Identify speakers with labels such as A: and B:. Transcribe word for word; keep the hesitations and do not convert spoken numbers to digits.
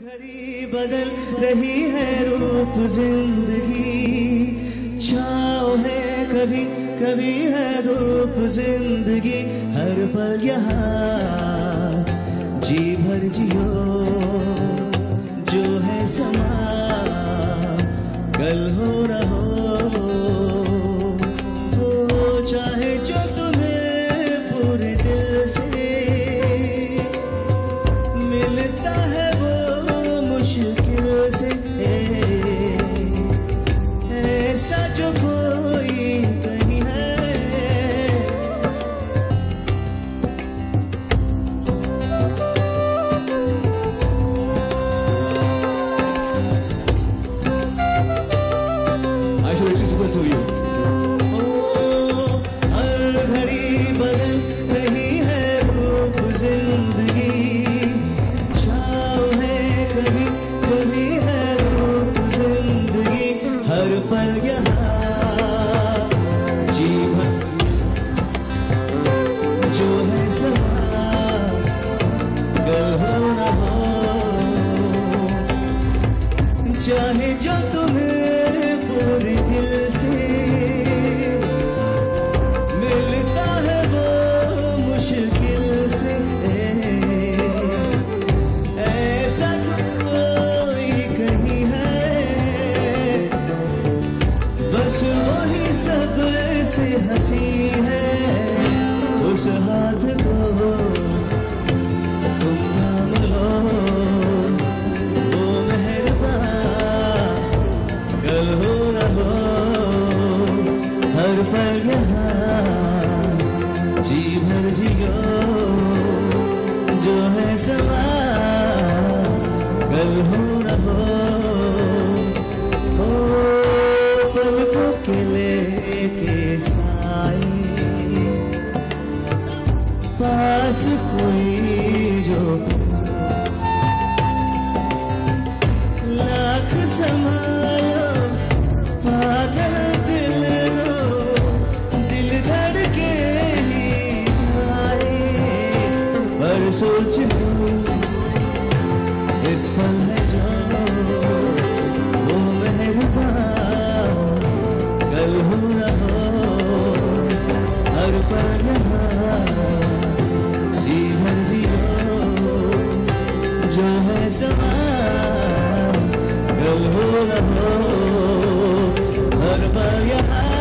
A: घड़ी बदल रही है रूप जिंदगी, छाँव है कभी कभी है धूप जिंदगी, हर पल यहाँ जी भर जियो, जो है समा कल हो न हो, हो चाहे जो तुम्हें पूरे दिल से मिलता है वो मुश्किल से, ऐसा जो कोई कहीं है। I should at least pursue you. हर घड़ी बदल रही है रूप जिंदगी, छाँव है कभी कभी है रूप जिंदगी, हर पल यहाँ जीवन जो है समा कल हो न हो, चाहे जो तुम्हें पूरे दिल से मिलता है वो मुश्किल से, ऐसा कोई कहीं है, बस वही सबसे हंसी है, उस हाथ को तुम थाम लो, वो मेहरबान कल हो न हो, हर पल यहाँ जी भर जियो, जो है समा कल हो न हो, ओ पलकों के लेके साए पास कोई जो लाख संभालो पागल दिल रो, दिल धड़के ही जाए, पर सोच लो इस पल है जो वो मेहरबान कल हो न हो, हर पल यहाँ जी भर जियो, जो है समा कल हो न हो, हर पल यहाँ